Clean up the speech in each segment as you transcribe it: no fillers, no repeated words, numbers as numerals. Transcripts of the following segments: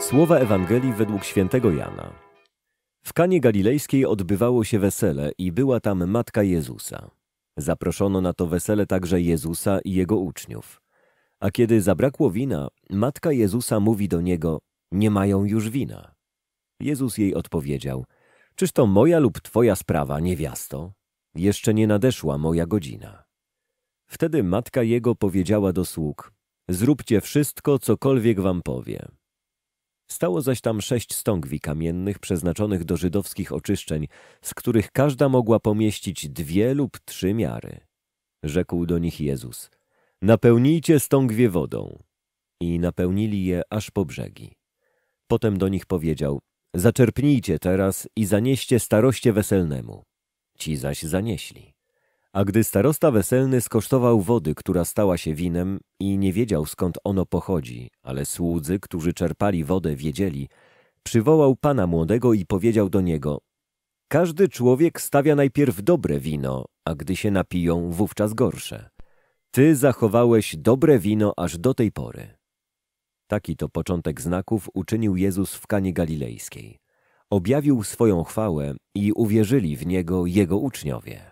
Słowa Ewangelii według świętego Jana. W Kanie Galilejskiej odbywało się wesele i była tam matka Jezusa. Zaproszono na to wesele także Jezusa i jego uczniów. A kiedy zabrakło wina, matka Jezusa mówi do niego: nie mają już wina. Jezus jej odpowiedział: czyż to moja lub twoja sprawa, niewiasto? Jeszcze nie nadeszła moja godzina. Wtedy matka jego powiedziała do sług: zróbcie wszystko, cokolwiek wam powie. Stało zaś tam 6 stągwi kamiennych przeznaczonych do żydowskich oczyszczeń, z których każda mogła pomieścić 2 lub 3 miary. Rzekł do nich Jezus: napełnijcie stągwie wodą. I napełnili je aż po brzegi. Potem do nich powiedział: zaczerpnijcie teraz i zanieście staroście weselnemu. Ci zaś zanieśli. A gdy starosta weselny skosztował wody, która stała się winem i nie wiedział, skąd ono pochodzi, ale słudzy, którzy czerpali wodę, wiedzieli, przywołał pana młodego i powiedział do niego: każdy człowiek stawia najpierw dobre wino, a gdy się napiją, wówczas gorsze. Ty zachowałeś dobre wino aż do tej pory. Taki to początek znaków uczynił Jezus w Kanie Galilejskiej. Objawił swoją chwałę i uwierzyli w Niego Jego uczniowie.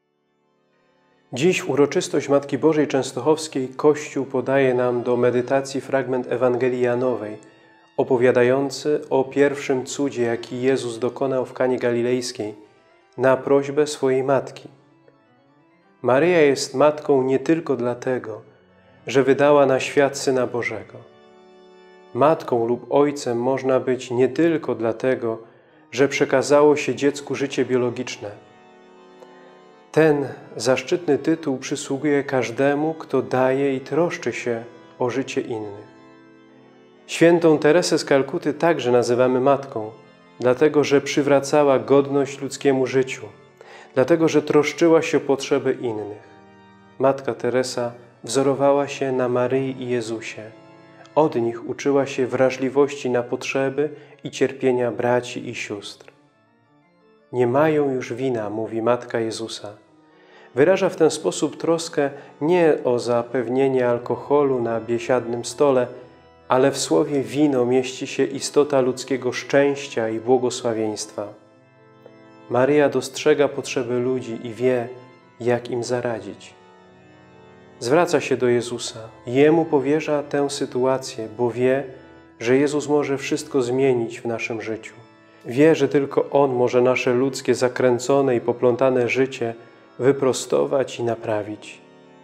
Dziś w uroczystość Matki Bożej Częstochowskiej Kościół podaje nam do medytacji fragment Ewangelii Janowej, opowiadający o pierwszym cudzie, jaki Jezus dokonał w Kanie Galilejskiej, na prośbę swojej matki. Maryja jest matką nie tylko dlatego, że wydała na świat Syna Bożego. Matką lub ojcem można być nie tylko dlatego, że przekazało się dziecku życie biologiczne. Ten zaszczytny tytuł przysługuje każdemu, kto daje i troszczy się o życie innych. Świętą Teresę z Kalkuty także nazywamy matką, dlatego że przywracała godność ludzkiemu życiu, dlatego że troszczyła się o potrzeby innych. Matka Teresa wzorowała się na Maryi i Jezusie. Od nich uczyła się wrażliwości na potrzeby i cierpienia braci i sióstr. Nie mają już wina, mówi Matka Jezusa. Wyraża w ten sposób troskę nie o zapewnienie alkoholu na biesiadnym stole, ale w słowie wino mieści się istota ludzkiego szczęścia i błogosławieństwa. Maryja dostrzega potrzeby ludzi i wie, jak im zaradzić. Zwraca się do Jezusa. Jemu powierza tę sytuację, bo wie, że Jezus może wszystko zmienić w naszym życiu. Wie, że tylko On może nasze ludzkie, zakręcone i poplątane życie wyprostować i naprawić.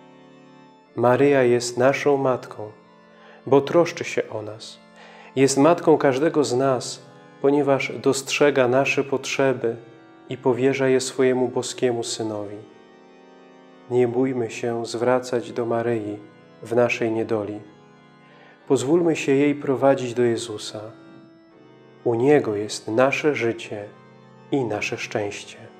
Maryja jest naszą matką, bo troszczy się o nas. Jest matką każdego z nas, ponieważ dostrzega nasze potrzeby i powierza je swojemu boskiemu Synowi. Nie bójmy się zwracać do Maryi w naszej niedoli. Pozwólmy się jej prowadzić do Jezusa. U Niego jest nasze życie i nasze szczęście.